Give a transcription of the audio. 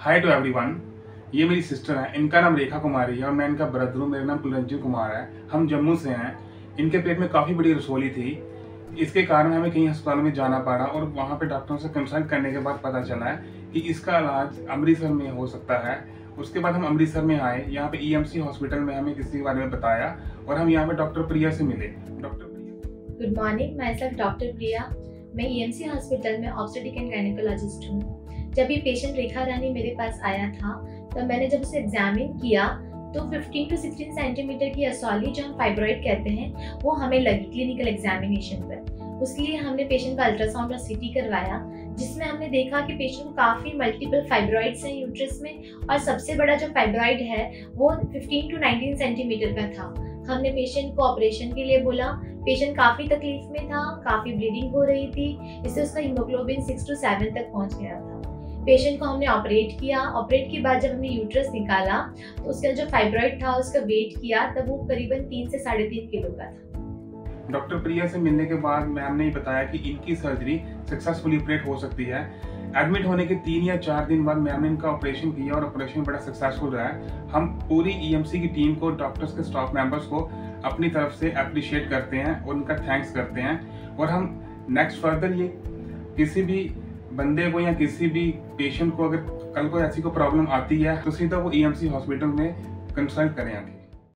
Hi to everyone. ये मेरी sister है, इनका नाम रेखा कुमारी है और मैं इनका ब्रदर हूँ। मेरा नाम कुलरंजन कुमार है। हम जम्मू से हैं। इनके पेट में काफ़ी बड़ी रसोली थी। इसके कारण हमें कई अस्पतालों में जाना पड़ा और वहाँ पे डॉक्टरों से कंसल्ट करने के बाद पता चला है कि इसका इलाज अमृतसर में हो सकता है। उसके बाद हम अमृतसर में आए। यहाँ पे EMC हॉस्पिटल में हमें किसी के बारे में बताया और हम यहाँ पे डॉक्टर प्रिया से मिले। Doctor Priya, good morning, myself doctor Priya. मैं EMC हॉस्पिटल में ऑब्स्टेटिक एंड गायनेकोलॉजिस्ट हूँ। जब ये पेशेंट रेखा रानी मेरे पास आया था तो मैंने जब उसे एग्जामिन किया तो 15 to 16 सेंटीमीटर की असौली, जो हम फाइब्रॉइड कहते हैं, वो हमें लगी क्लिनिकल एग्जामिनेशन पर। उसलिए हमने पेशेंट का अल्ट्रासाउंड और CT करवाया, जिसमें हमने देखा कि पेशेंट को काफ़ी मल्टीपल फाइब्रॉइड्स हैं यूट्रस में, और सबसे बड़ा जो फाइब्रॉइड है वो 15 to 19 सेंटीमीटर का था। हमने पेशेंट को ऑपरेशन के लिए बोला। पेशेंट काफ़ी तकलीफ में था, काफ़ी ब्लीडिंग हो रही थी, इससे उसका हीमोग्लोबिन 6 to 7 तक पहुंच गया था। पेशेंट को हमने ऑपरेट किया। ऑपरेट के बाद जब हमने यूट्रस निकाला तो उसका जो फाइब्रॉइड था उसका वेट किया, तब वो करीबन 3 से 3.5 किलो का था। डॉक्टर प्रिया से मिलने के बाद मैम ने बताया कि इनकी सर्जरी सक्सेसफुली ऑपरेट हो सकती है। एडमिट होने के 3 या 4 दिन बाद मैम ने इनका ऑपरेशन किया और ऑपरेशन बड़ा सक्सेसफुल रहा है। हम पूरी EMC की टीम को, डॉक्टर्स के स्टाफ मेंबर्स को अपनी तरफ से अप्रिशिएट करते हैं और उनका थैंक्स करते हैं। और हम नेक्स्ट फर्दर ये किसी भी बंदे को या किसी भी पेशेंट को अगर कल को ऐसी कोई प्रॉब्लम आती है तो सीधा वो EMC हॉस्पिटल में कंसल्ट करें आके।